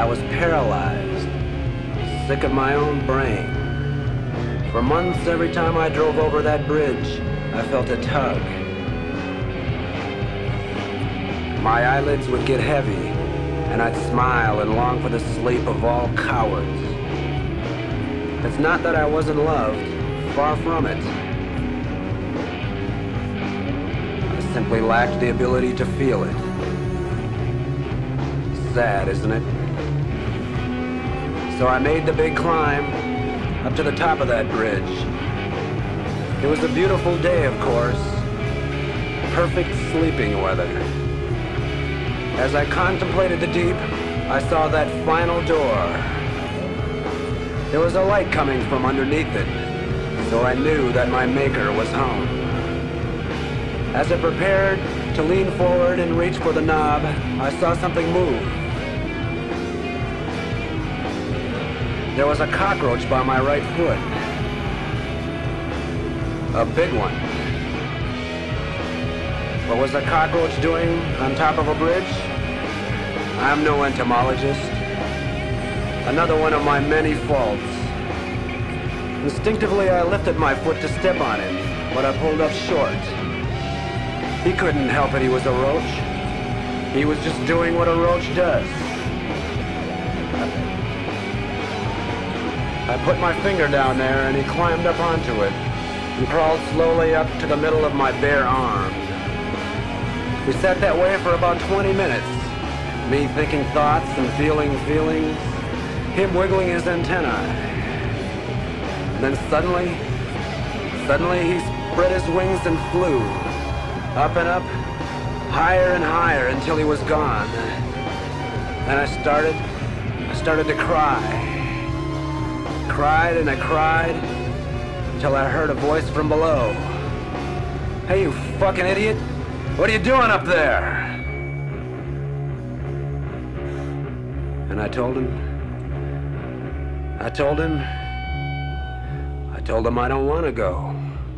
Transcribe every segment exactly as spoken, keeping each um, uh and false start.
I was paralyzed, sick of my own brain. For months, every time I drove over that bridge, I felt a tug. My eyelids would get heavy, and I'd smile and long for the sleep of all cowards. It's not that I wasn't loved, far from it. I simply lacked the ability to feel it. Sad, isn't it? So I made the big climb up to the top of that bridge. It was a beautiful day, of course. Perfect sleeping weather. As I contemplated the deep, I saw that final door. There was a light coming from underneath it, so I knew that my maker was home. As I prepared to lean forward and reach for the knob, I saw something move. There was a cockroach by my right foot. A big one. What was a cockroach doing on top of a bridge? I'm no entomologist. Another one of my many faults. Instinctively, I lifted my foot to step on him, but I pulled up short. He couldn't help it, he was a roach. He was just doing what a roach does. I put my finger down there and he climbed up onto it and crawled slowly up to the middle of my bare arm. We sat that way for about twenty minutes, me thinking thoughts and feeling feelings, him wiggling his antennae. And then suddenly, suddenly he spread his wings and flew, up and up, higher and higher until he was gone. Then I started, I started to cry. Cried and I cried until I heard a voice from below. Hey, you fucking idiot! What are you doing up there? And I told him, I told him, I told him I don't want to go.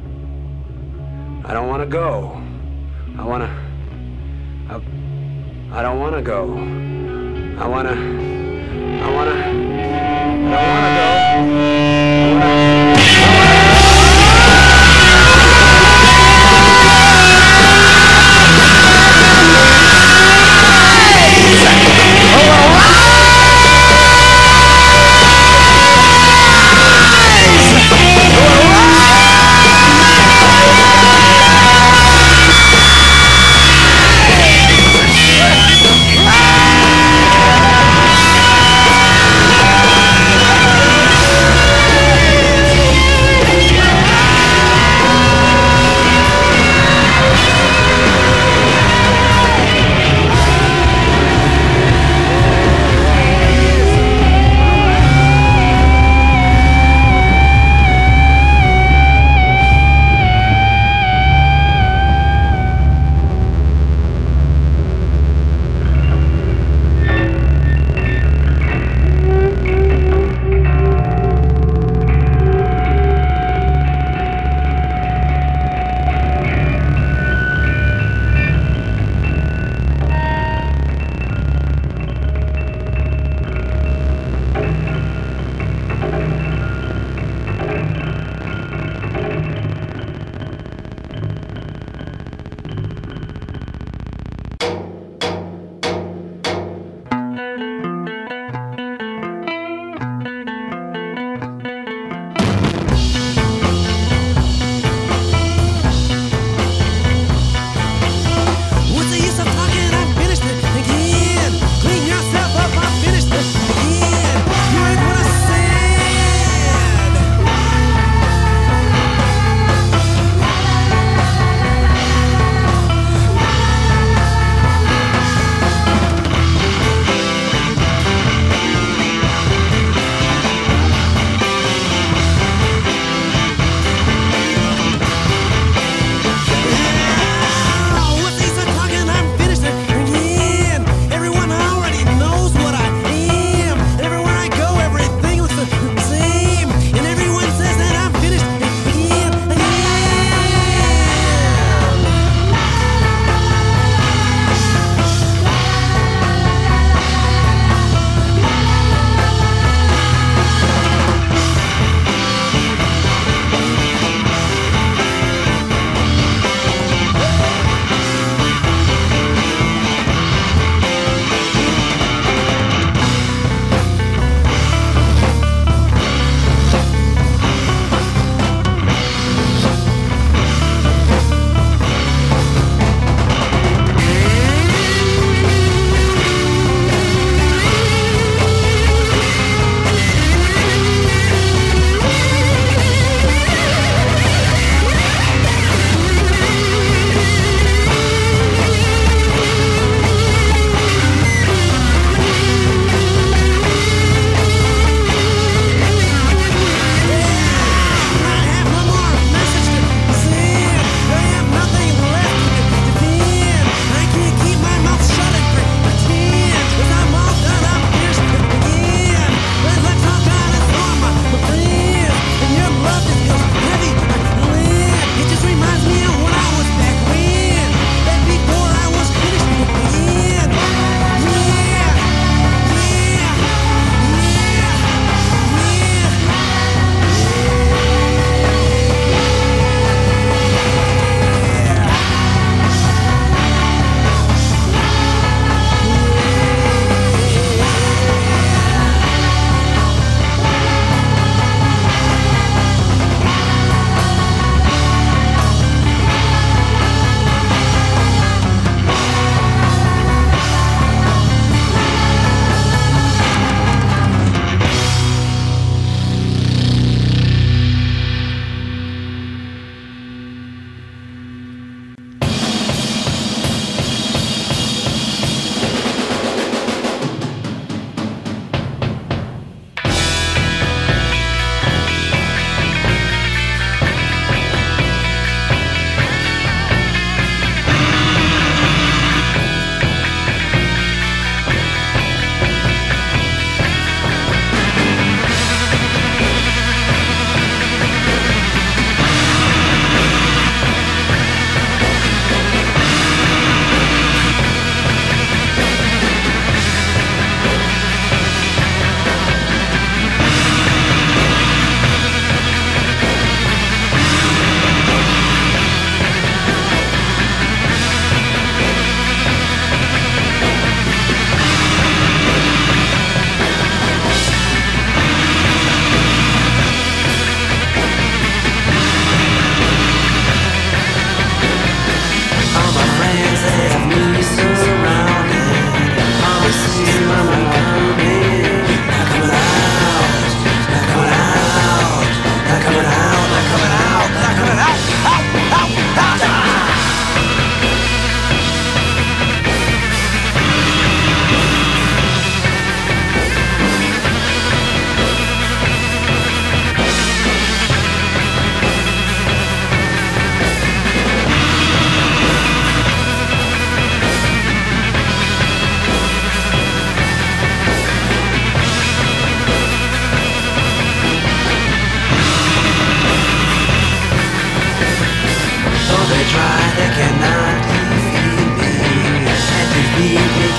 I don't want to go. I want to, I, I don't want to go. I want to, I want to, I don't want to go. I wanna,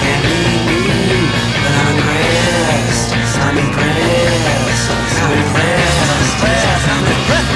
can't leave me, but I'm impressed. I'm impressed. I'm impressed. I'm impressed.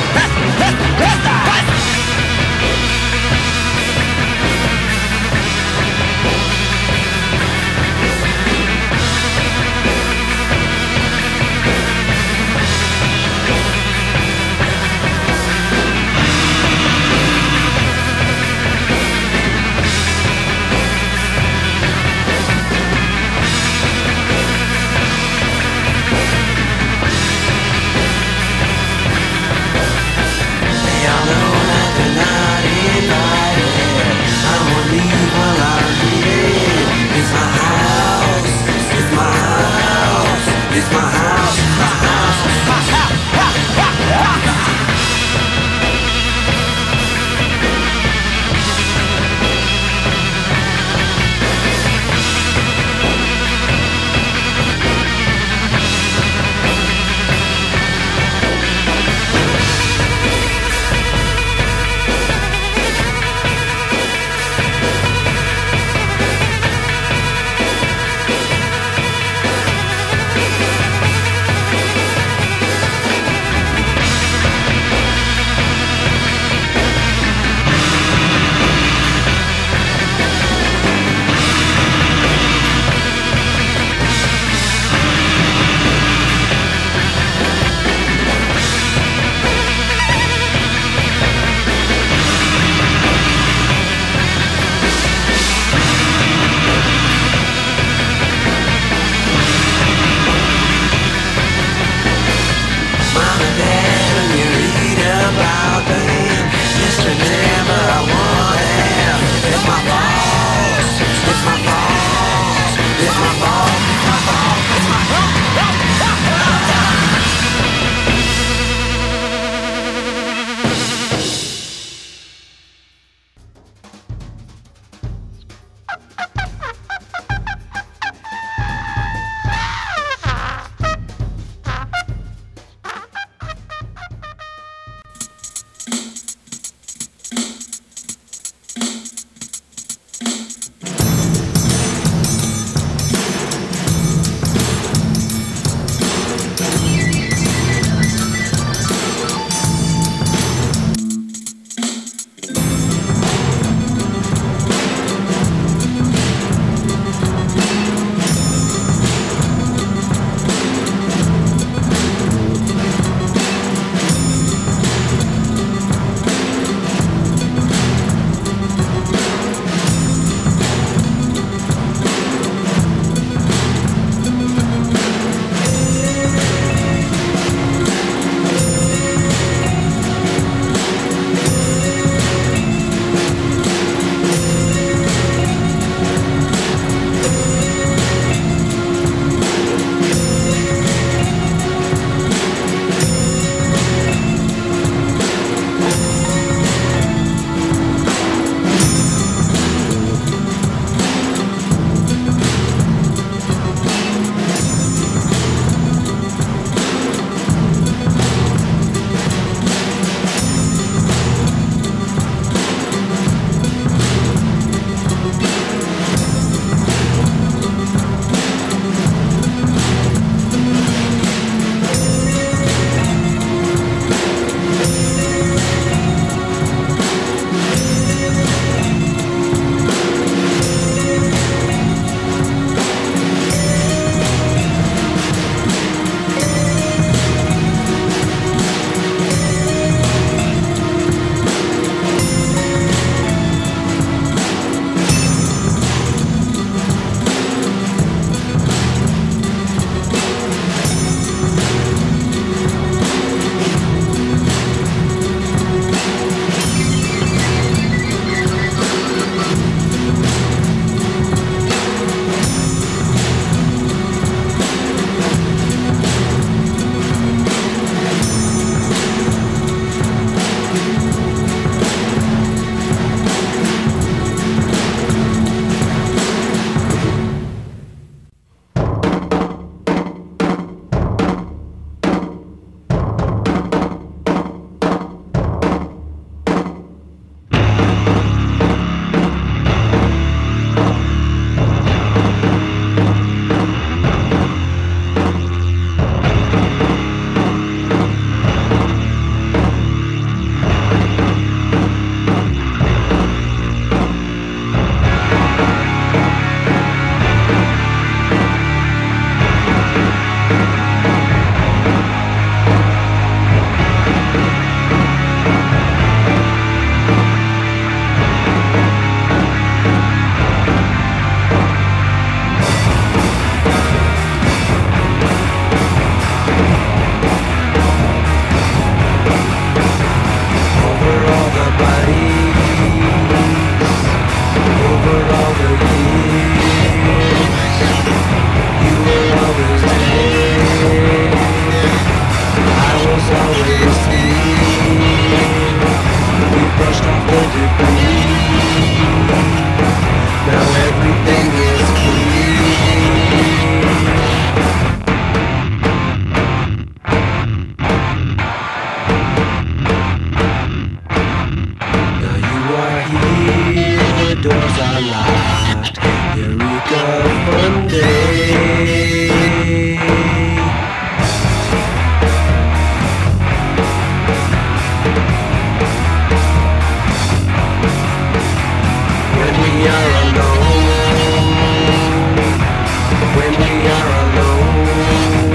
week of fun day. When we are alone, when we are alone,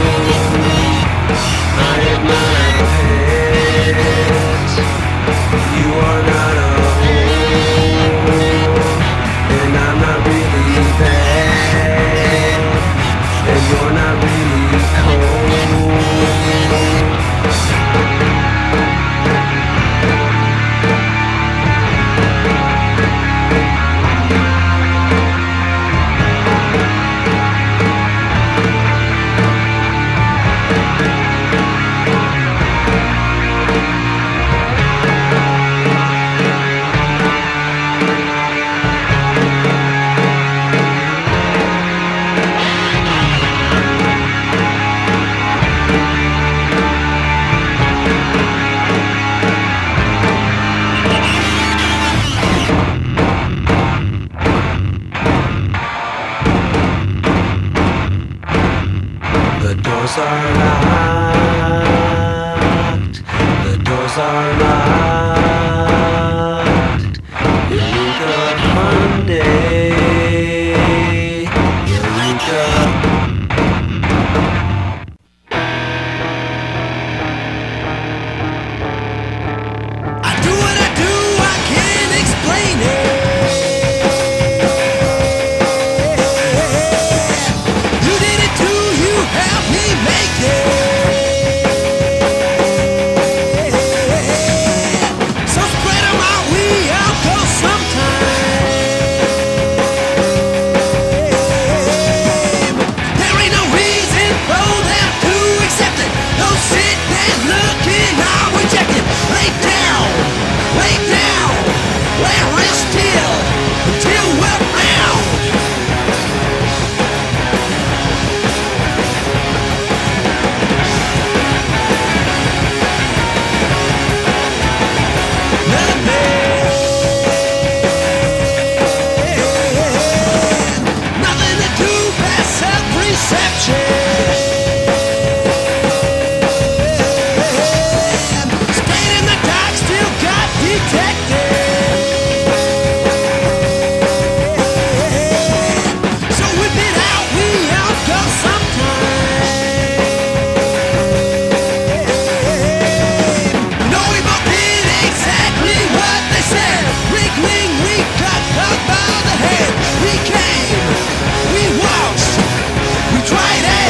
I am not a pet, you are not alone, and I'm not really bad, and you're not really cold. The doors are locked, the doors are locked. Eureka Monday, Eureka. I do what I do, I can't explain it. You did it too, you helped me make it. So spread 'em out, we all go sometime. There ain't no reason for them to accept it. Don't sit there looking, I'll reject it. Lay down, lay down, lay real still until we're found. Nothing to do past self-reception. Stayed in the dark, still got detected. So whip it out, we all go sometime. No, we both did exactly what they said. Wriggling, we got caught by the head. We came, we watched, we tried it.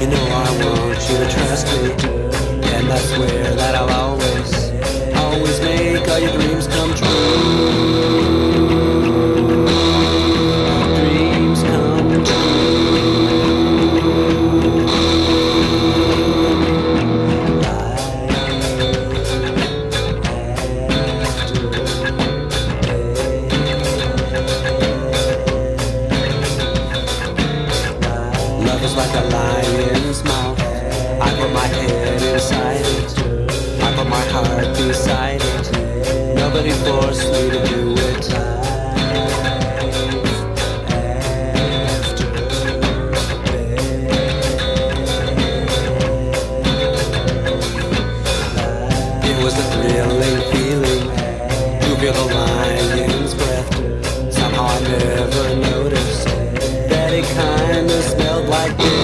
You know I want you to trust me, and I swear that I'll always, always make all your dreams come true. Dreams come like a lion's mouth. I put my head inside it, I put my heart beside it. Nobody forced me to do it. It was a thrilling feeling to feel the lion's breath. Somehow I never noticed that it kinda smelled like death.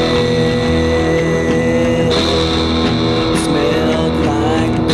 Smelled like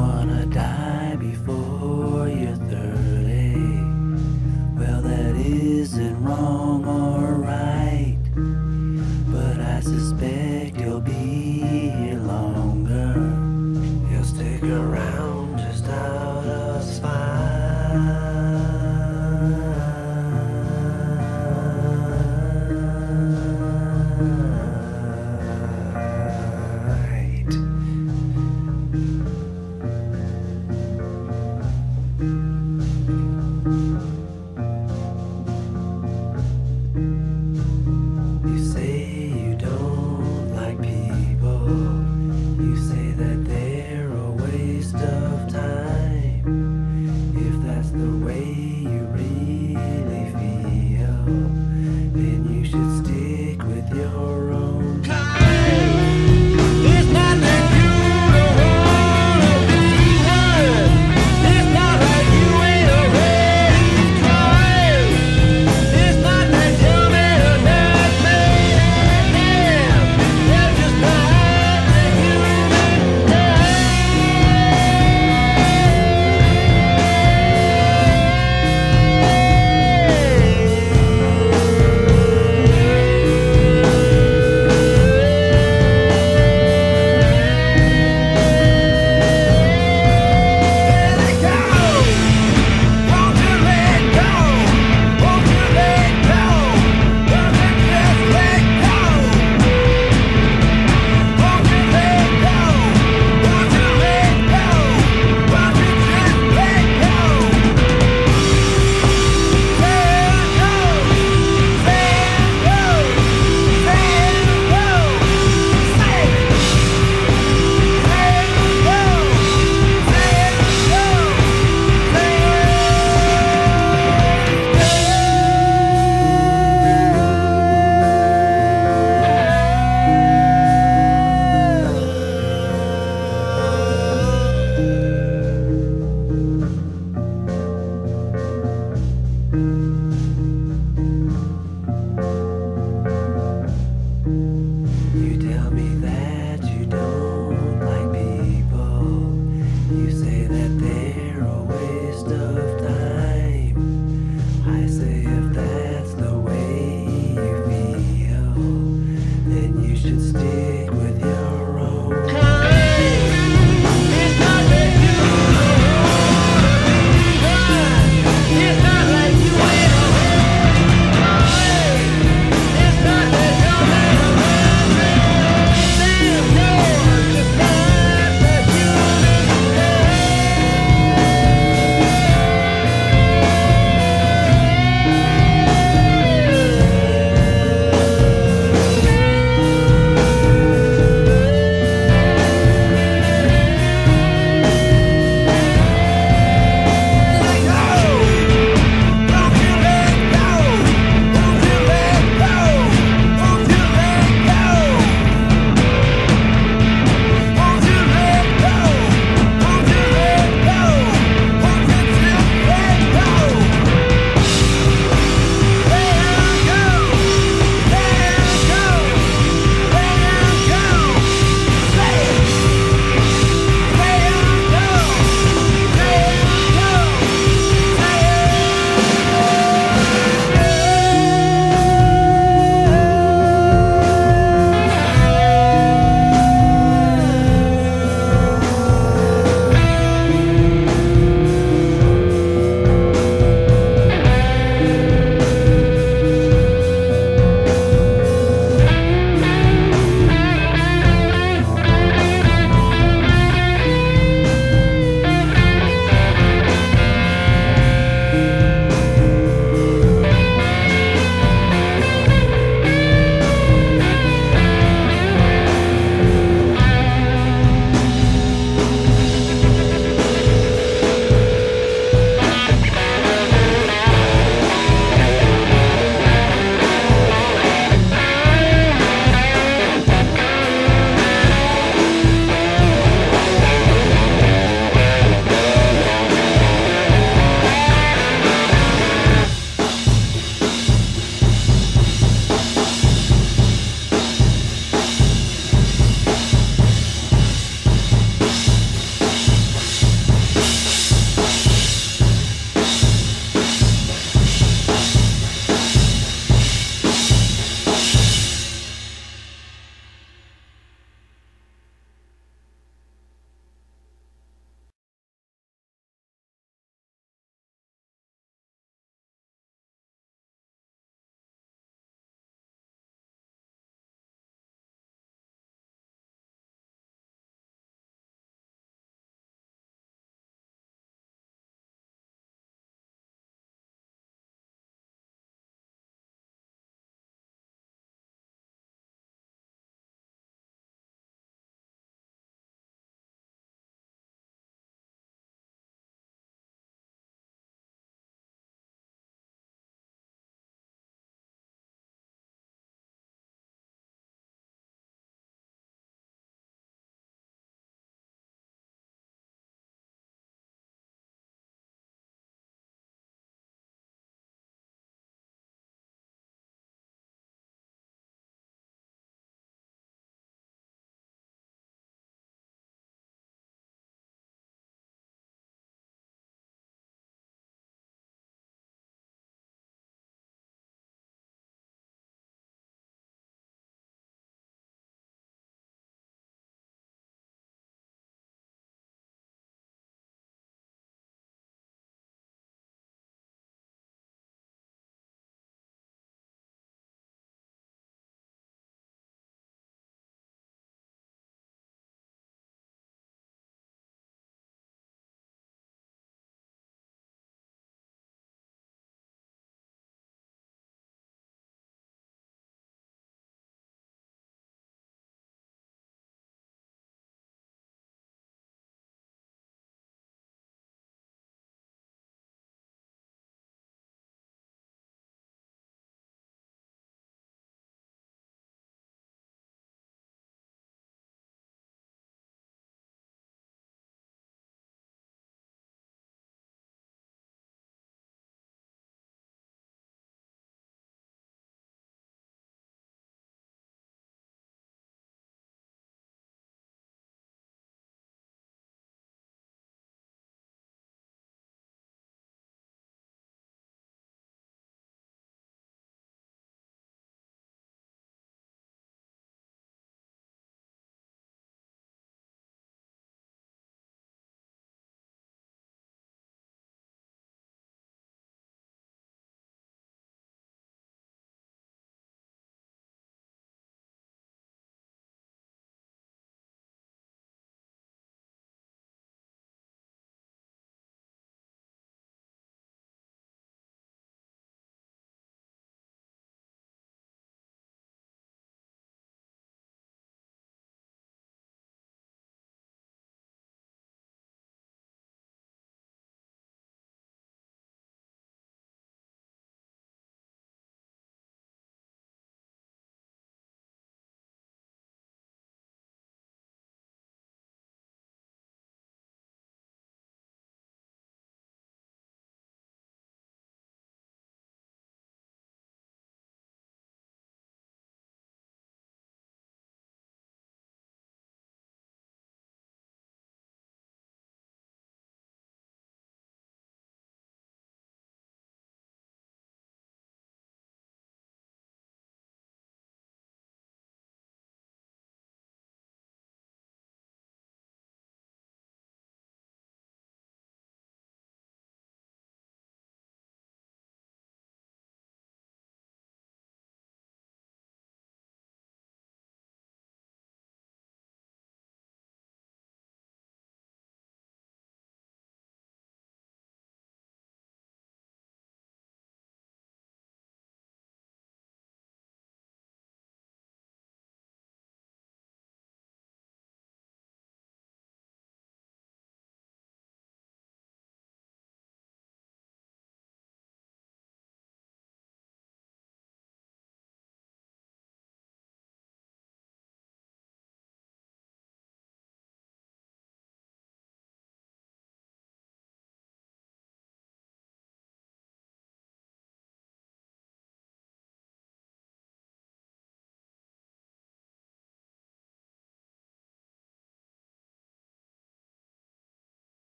wanna die before you're thirty. Well, that isn't wrong or right, but I suspect you'll be here longer. You'll stick around just out of spite.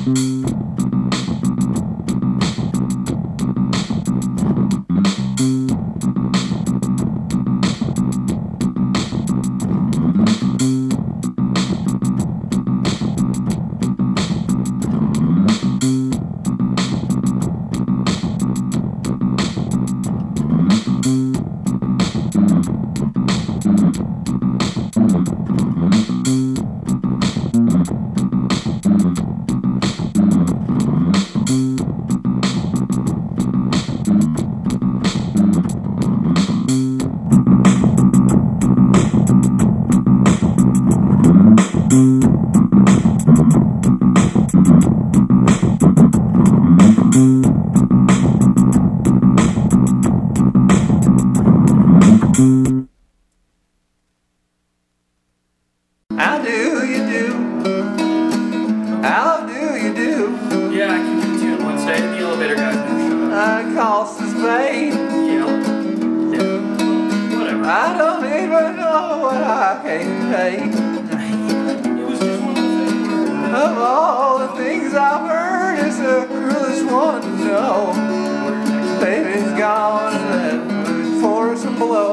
How do you do? How do you do? Yeah, I can do two in one stay. The elevator guy's gonna show up. I cost us pain. Yeah. Yeah. Whatever. I don't even know what I can pay. It was just one of those things where Of all the things I've heard, it's the cruelest one to know. Baby's gone and for some blow.